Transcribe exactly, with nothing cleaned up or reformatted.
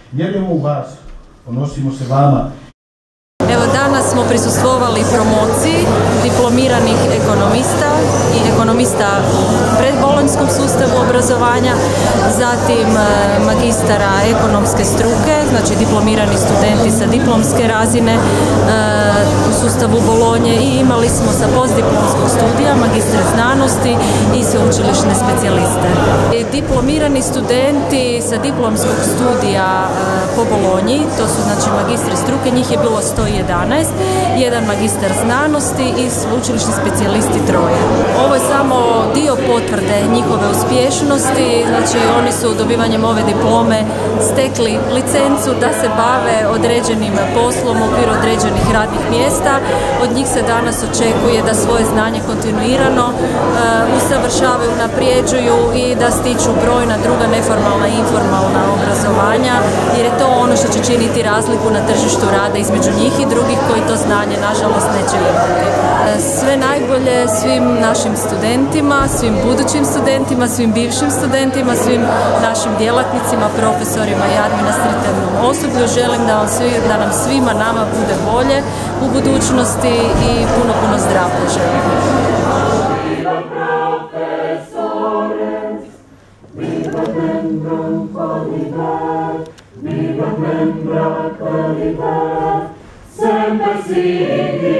Vjerujemo u vas, ponosimo se vama. Evo, danas smo prisustvovali promociji diplomiranih ekonomista i ekonomista u predbolonjskom sustavu obrazovanja, zatim magistara ekonomske struke, znači diplomirani studenti sa diplomske razine u sustavu Bolonje, i imali smo sa postdiplomskog studija magistre znanosti i sveučilišne specijaliste. Diplomirani studenti sa diplomskog studija po Bolonji, to su znači magistri struke, njih je bilo sto jedanaest, jedan magistar znanosti i sveučilišni specijalisti troje. Ovo je samo dio potvrde njihove uspješnosti, znači oni su dobivanjem ove diplome stekli licencu da se bave određenim poslom u okviru određenih radnih mjesta. Od njih se danas očekuje da svoje znanje kontinuirano uh, usavršavaju, naprijeđuju i da stiču brojna druga neformalna i informalna obrazovanja, jer je to ono što će činiti razliku na tržištu rada između njih i drugih koji to znanje nažalost neće imati. Sve najbolje svim našim studentima, svim budućim studentima, svim bivšim studentima, svim našim djelatnicima, profesorima i administrativnom osoblju. Želim da, vam svi, da nam svima nama bude bolje u budućnosti i puno, puno zdravlja želim. Sempre si